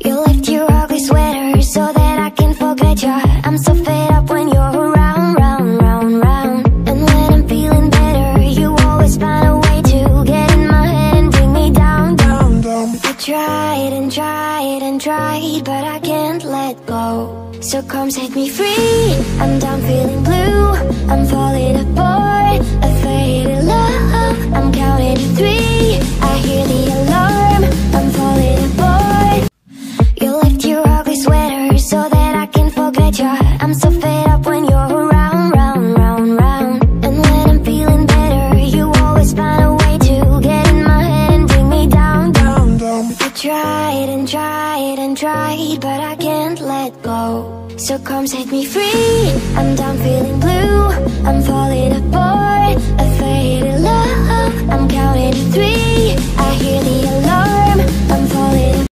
You left your ugly sweater so that I can forget you. I'm so fed up when you're around, round, round, round. And when I'm feeling better, you always find a way to get in my head and bring me down, down, down. I tried and tried and tried, but I can't let go. So come set me free. I'm done feeling blue. I'm falling apart. A faded love. I'm counting to 3. I hear the alarm. I'm falling apart. You left your ugly sweater so that I can forget you. I'm so fed up when you're around, round, round, round. And when I'm feeling better, you always find a way to get in my head and bring me down, down, down. I tried and tried and tried, but I can't let go. So come set me free. I'm done feeling blue. I'm falling apart. A faded love. I'm counting to 3. I hear the